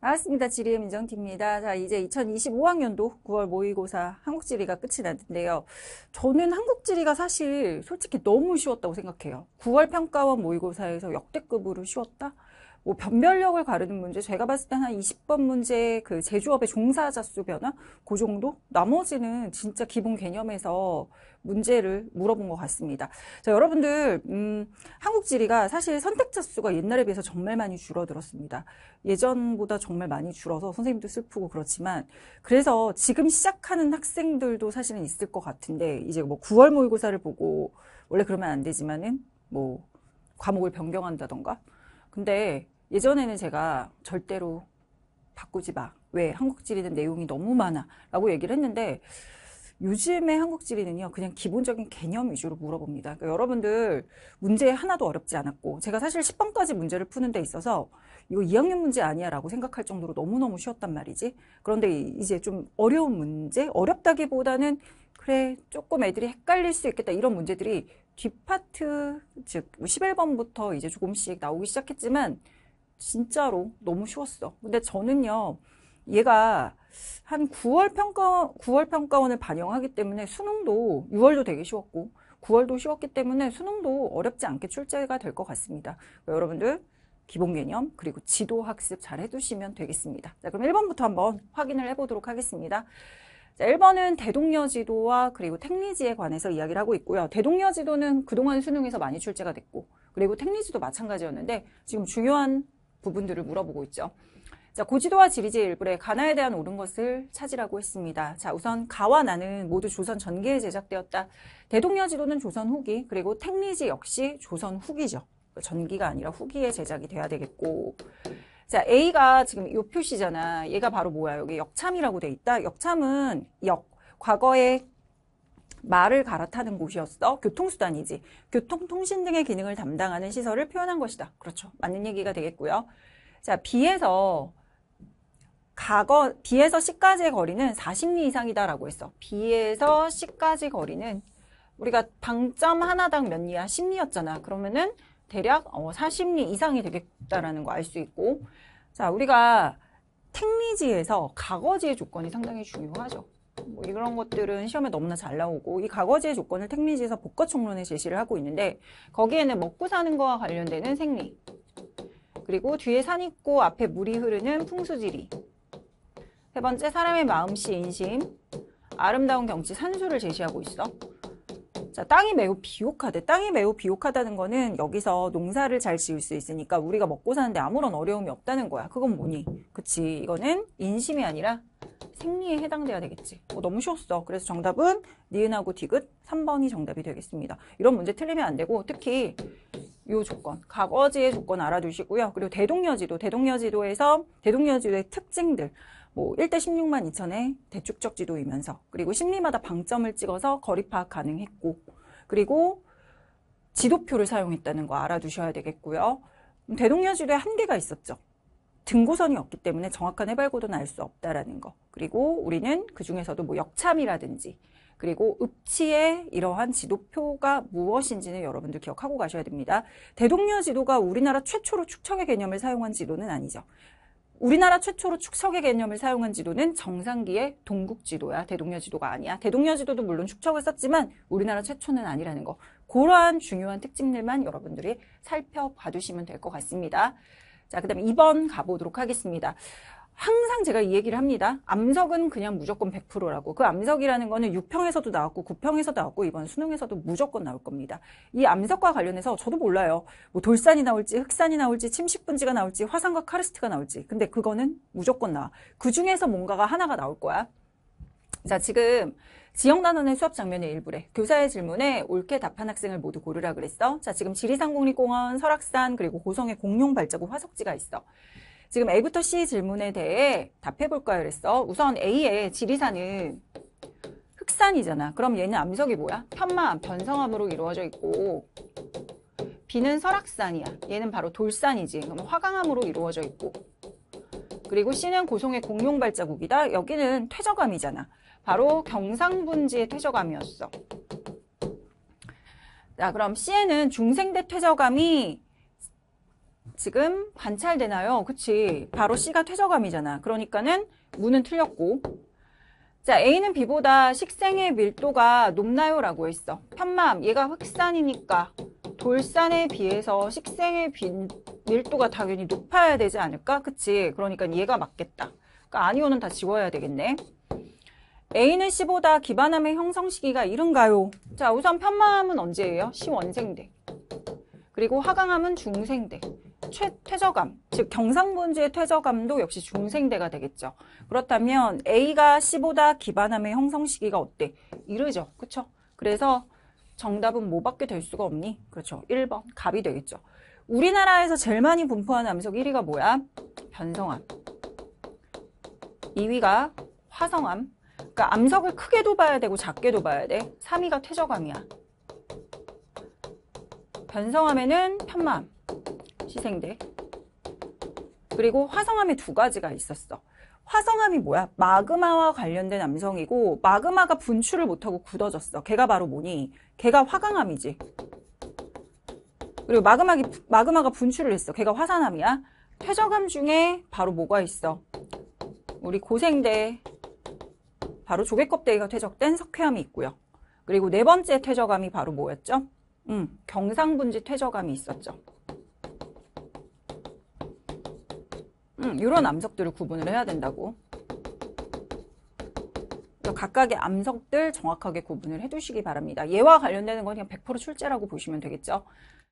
반갑습니다. 지리의 민정TV입니다. 자, 이제 2025학년도 9월 모의고사 한국지리가 끝이 났는데요. 저는 한국지리가 사실 솔직히 너무 쉬웠다고 생각해요. 9월 평가원 모의고사에서 역대급으로 쉬웠다? 뭐 변별력을 가르는 문제, 제가 봤을 때 한 20번 문제 그 제조업의 종사자 수 변화? 그 정도? 나머지는 진짜 기본 개념에서 문제를 물어본 것 같습니다. 자, 여러분들, 한국지리가 사실 선택자 수가 옛날에 비해서 정말 많이 줄어들었습니다. 예전보다 정말 많이 줄어서 선생님도 슬프고 그렇지만, 그래서 지금 시작하는 학생들도 사실은 있을 것 같은데, 이제 뭐 9월 모의고사를 보고, 원래 그러면 안 되지만은, 뭐, 과목을 변경한다던가. 근데 예전에는 제가 절대로 바꾸지 마. 왜? 한국지리는 내용이 너무 많아. 라고 얘기를 했는데 요즘의 한국지리는요. 그냥 기본적인 개념 위주로 물어봅니다. 그러니까 여러분들 문제 하나도 어렵지 않았고 제가 사실 10번까지 문제를 푸는 데 있어서 이거 2학년 문제 아니야 라고 생각할 정도로 너무너무 쉬웠단 말이지. 그런데 이제 좀 어려운 문제? 어렵다기보다는 그래 조금 애들이 헷갈릴 수 있겠다 이런 문제들이 뒷파트 즉 11번부터 이제 조금씩 나오기 시작했지만 진짜로 너무 쉬웠어. 근데 저는요, 얘가 한 9월 평가원을 반영하기 때문에 수능도 6월도 되게 쉬웠고 9월도 쉬웠기 때문에 수능도 어렵지 않게 출제가 될 것 같습니다. 여러분들 기본 개념 그리고 지도 학습 잘 해두시면 되겠습니다. 자, 그럼 1번부터 한번 확인을 해보도록 하겠습니다. 자, 1번은 대동여 지도와 그리고 택리지에 관해서 이야기를 하고 있고요. 대동여 지도는 그동안 수능에서 많이 출제가 됐고 그리고 택리지도 마찬가지였는데 지금 중요한 부분들을 물어보고 있죠. 자, 고지도와 지리지의 일부에 가나에 대한 옳은 것을 찾으라고 했습니다. 자, 우선 가와 나는 모두 조선 전기에 제작되었다. 대동여 지도는 조선 후기, 그리고 택리지 역시 조선 후기죠. 전기가 아니라 후기에 제작이 돼야 되겠고. 자, A가 지금 이 표시잖아. 얘가 바로 뭐야? 여기 역참이라고 돼 있다. 역참은 과거에 말을 갈아타는 곳이었어. 교통수단이지. 교통통신 등의 기능을 담당하는 시설을 표현한 것이다. 그렇죠. 맞는 얘기가 되겠고요. 자, B에서 C까지의 거리는 40리 이상이다라고 했어. B에서 C까지 거리는 우리가 방점 하나당 몇 리야? 10리였잖아. 그러면은 대략 40리 이상이 되겠다라는 거 알 수 있고. 자, 우리가 택리지에서 가거지의 조건이 상당히 중요하죠. 뭐 이런 것들은 시험에 너무나 잘 나오고 이 가거지의 조건을 택리지에서 복거총론에 제시를 하고 있는데 거기에는 먹고 사는 거와 관련되는 생리 그리고 뒤에 산 있고 앞에 물이 흐르는 풍수지리 세 번째 사람의 마음씨 인심 아름다운 경치 산수를 제시하고 있어. 자, 땅이 매우 비옥하대. 땅이 매우 비옥하다는 거는 여기서 농사를 잘 지을 수 있으니까 우리가 먹고 사는데 아무런 어려움이 없다는 거야. 그건 뭐니? 그치. 이거는 인심이 아니라 생리에 해당돼야 되겠지. 너무 쉬웠어. 그래서 정답은 니은하고 디귿 3번이 정답이 되겠습니다. 이런 문제 틀리면 안 되고 특히 이 조건, 가거지의 조건 알아두시고요. 그리고 대동여지도에서 대동여지도의 특징들 뭐 1대 16만 2천의 대축적 지도이면서 그리고 심리마다 방점을 찍어서 거리 파악 가능했고 그리고 지도표를 사용했다는 거 알아두셔야 되겠고요. 대동여지도에 한계가 있었죠. 등고선이 없기 때문에 정확한 해발고도는 알 수 없다라는 거. 그리고 우리는 그 중에서도 뭐 역참이라든지 그리고 읍치의 이러한 지도표가 무엇인지는 여러분들 기억하고 가셔야 됩니다. 대동여지도가 우리나라 최초로 축척의 개념을 사용한 지도는 아니죠. 우리나라 최초로 축척의 개념을 사용한 지도는 정상기의 동국지도야. 대동여지도가 아니야. 대동여지도도 물론 축척을 썼지만 우리나라 최초는 아니라는 거. 그러한 중요한 특징들만 여러분들이 살펴봐 두시면 될 것 같습니다. 자, 그 다음에 2번 가보도록 하겠습니다. 항상 제가 이 얘기를 합니다. 암석은 그냥 무조건 100%라고. 그 암석이라는 거는 6평에서도 나왔고 9평에서도 나왔고 이번 수능에서도 무조건 나올 겁니다. 이 암석과 관련해서 저도 몰라요. 뭐 돌산이 나올지 흑산이 나올지 침식분지가 나올지 화산과 카르스트가 나올지. 근데 그거는 무조건 나와. 그 중에서 뭔가가 하나가 나올 거야. 자, 지금 지역단원의 수업 장면의 일부래. 교사의 질문에 옳게 답한 학생을 모두 고르라 그랬어. 자, 지금 지리산국립공원, 설악산, 그리고 고성의 공룡 발자국 화석지가 있어. 지금 A부터 C 질문에 대해 답해볼까요? 그랬어. 우선 A의 지리산은 흑산이잖아. 그럼 얘는 암석이 뭐야? 편마암, 변성암으로 이루어져 있고 B는 설악산이야. 얘는 바로 돌산이지. 그럼 화강암으로 이루어져 있고 그리고 C는 고성의 공룡 발자국이다. 여기는 퇴적암이잖아. 바로 경상분지의 퇴적암이었어. 자, 그럼 C에는 중생대 퇴적암이 지금 관찰되나요? 그치. 바로 C가 퇴저감이잖아. 그러니까는 무는 틀렸고. 자, A는 B보다 식생의 밀도가 높나요? 라고 했어. 편마함, 얘가 흑산이니까 돌산에 비해서 식생의 밀도가 당연히 높아야 되지 않을까? 그치? 그러니까 얘가 맞겠다. 그러니까 아니오는 다 지워야 되겠네. A는 C보다 기반함의 형성 시기가 이른가요? 자, 우선 편마함은 언제예요? 시원생대. 그리고 하강함은 중생대. 퇴저감, 즉 경상분지의 퇴저감도 역시 중생대가 되겠죠. 그렇다면 A가 C보다 기반함의 형성 시기가 어때? 이르죠. 그쵸? 그래서 정답은 뭐밖에 될 수가 없니? 그렇죠. 1번 갑이 되겠죠. 우리나라에서 제일 많이 분포하는 암석 1위가 뭐야? 변성암. 2위가 화성암. 그러니까 암석을 크게도 봐야 되고 작게도 봐야 돼. 3위가 퇴저감이야. 변성암에는 편마암, 시생대. 그리고 화성암에 두 가지가 있었어. 화성암이 뭐야? 마그마와 관련된 암성이고 마그마가 분출을 못하고 굳어졌어. 걔가 바로 뭐니? 걔가 화강암이지. 그리고 마그마가 분출을 했어. 걔가 화산암이야. 퇴저감 중에 바로 뭐가 있어? 우리 고생대, 바로 조개껍데기가 퇴적된 석회암이 있고요. 그리고 네 번째 퇴저감이 바로 뭐였죠? 경상분지 퇴저감이 있었죠. 이런 암석들을 구분을 해야 된다고. 각각의 암석들 정확하게 구분을 해두시기 바랍니다. 얘와 관련되는 건 그냥 100% 출제라고 보시면 되겠죠.